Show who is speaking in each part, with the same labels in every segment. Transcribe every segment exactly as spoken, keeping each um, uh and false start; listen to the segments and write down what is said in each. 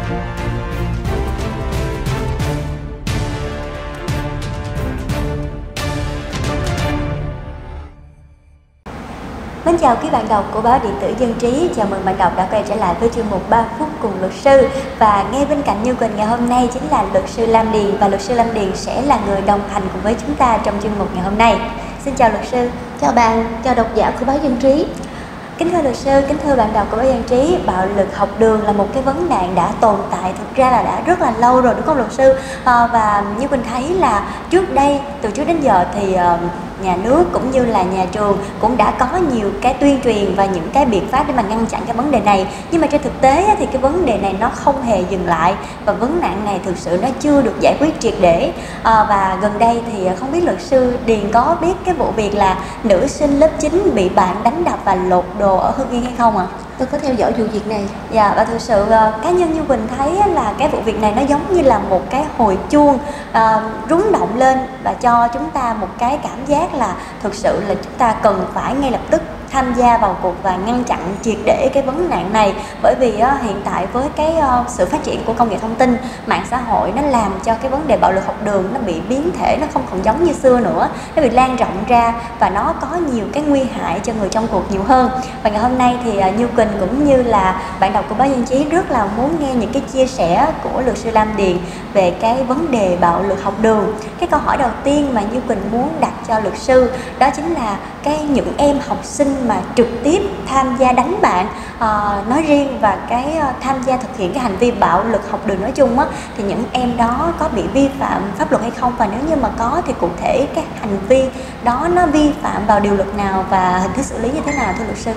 Speaker 1: Mến chào quý bạn đọc của báo điện tử Dân Trí. Chào mừng bạn đọc đã quay trở lại với chuyên mục ba phút cùng luật sư. Và ngay bên cạnh Như Quỳnh ngày hôm nay chính là luật sư Lam Điền. Và luật sư Lam Điền sẽ là người đồng hành cùng với chúng ta trong chuyên mục ngày hôm nay. Xin chào luật sư.
Speaker 2: Chào bạn, chào độc giả của báo Dân Trí.
Speaker 1: Kính thưa luật sư, kính thưa bạn đọc của báo Dân Trí, bạo lực học đường là một cái vấn nạn đã tồn tại thực ra là đã rất là lâu rồi đúng không luật sư? À, và như Quỳnh thấy là trước đây, từ trước đến giờ thì uh, nhà nước cũng như là nhà trường cũng đã có nhiều cái tuyên truyền và những cái biện pháp để mà ngăn chặn cái vấn đề này. Nhưng mà trên thực tế thì cái vấn đề này nó không hề dừng lại và vấn nạn này thực sự nó chưa được giải quyết triệt để. À, và gần đây thì không biết luật sư Điền có biết cái vụ việc là nữ sinh lớp chín bị bạn đánh đập và lột đồ ở Hưng Yên hay không ạ? À?
Speaker 2: Tôi có theo dõi vụ việc này.
Speaker 1: Dạ, và thực sự uh, cá nhân như Quỳnh thấy là cái vụ việc này nó giống như là một cái hồi chuông uh, rung động lên và cho chúng ta một cái cảm giác là thực sự là chúng ta cần phải ngay lập tức tham gia vào cuộc và ngăn chặn triệt để cái vấn nạn này. Bởi vì uh, hiện tại với cái uh, sự phát triển của công nghệ thông tin, mạng xã hội nó làm cho cái vấn đề bạo lực học đường nó bị biến thể, nó không còn giống như xưa nữa, nó bị lan rộng ra và nó có nhiều cái nguy hại cho người trong cuộc nhiều hơn. Và ngày hôm nay thì uh, Như Quỳnh cũng như là bạn đọc của báo Dân Trí rất là muốn nghe những cái chia sẻ của luật sư Lam Điền về cái vấn đề bạo lực học đường. Cái câu hỏi đầu tiên mà Như Quỳnh muốn đặt cho luật sư đó chính là cái những em học sinh mà trực tiếp tham gia đánh bạn uh, nói riêng và cái uh, tham gia thực hiện cái hành vi bạo lực học đường nói chung á, thì những em đó có bị vi phạm pháp luật hay không, và nếu như mà có thì cụ thể cái hành vi đó nó vi phạm vào điều luật nào và hình thức xử lý như thế nào thưa luật sư?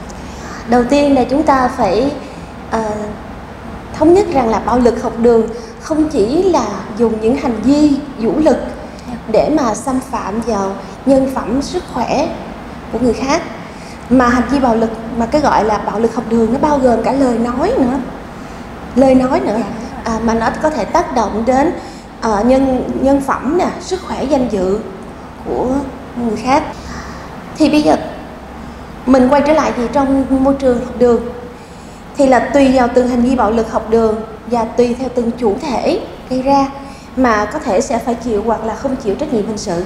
Speaker 2: Đầu tiên là chúng ta phải uh, thống nhất rằng là bạo lực học đường không chỉ là dùng những hành vi vũ lực để mà xâm phạm vào nhân phẩm, sức khỏe của người khác, mà hành vi bạo lực mà cái gọi là bạo lực học đường nó bao gồm cả lời nói nữa, lời nói nữa, à, mà nó có thể tác động đến uh, nhân nhân phẩm nè, sức khỏe, danh dự của người khác. Thì bây giờ mình quay trở lại thì trong môi trường học đường thì là tùy vào từng hành vi bạo lực học đường và tùy theo từng chủ thể gây ra mà có thể sẽ phải chịu hoặc là không chịu trách nhiệm hình sự.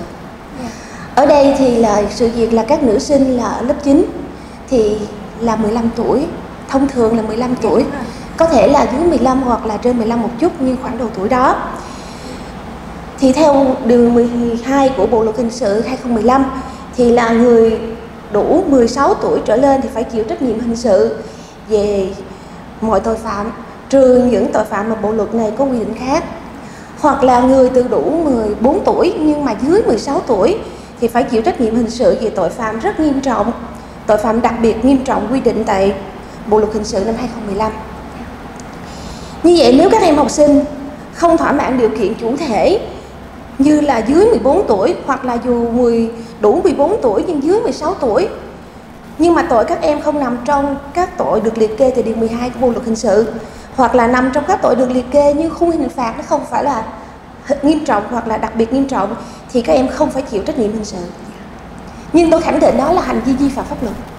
Speaker 2: Ở đây thì là sự việc là các nữ sinh là ở lớp chín thì là mười lăm tuổi, thông thường là mười lăm tuổi, có thể là dưới mười lăm hoặc là trên mười lăm một chút nhưng khoảng đầu tuổi đó. Thì theo điều mười hai của Bộ luật hình sự hai không một năm thì là người đủ mười sáu tuổi trở lên thì phải chịu trách nhiệm hình sự về mọi tội phạm, trừ những tội phạm mà bộ luật này có quy định khác. Hoặc là người từ đủ mười bốn tuổi nhưng mà dưới mười sáu tuổi thì phải chịu trách nhiệm hình sự về tội phạm rất nghiêm trọng, tội phạm đặc biệt nghiêm trọng quy định tại Bộ luật hình sự năm hai không một năm. Như vậy nếu các em học sinh không thỏa mãn điều kiện chủ thể như là dưới mười bốn tuổi hoặc là dù mười, đủ mười bốn tuổi nhưng dưới mười sáu tuổi, nhưng mà tội các em không nằm trong các tội được liệt kê tại điều mười hai của Bộ luật hình sự, hoặc là nằm trong các tội được liệt kê nhưng khung hình phạt nó không phải là nghiêm trọng hoặc là đặc biệt nghiêm trọng, thì các em không phải chịu trách nhiệm hình sự. Nhưng tôi khẳng định đó là hành vi vi phạm pháp luật.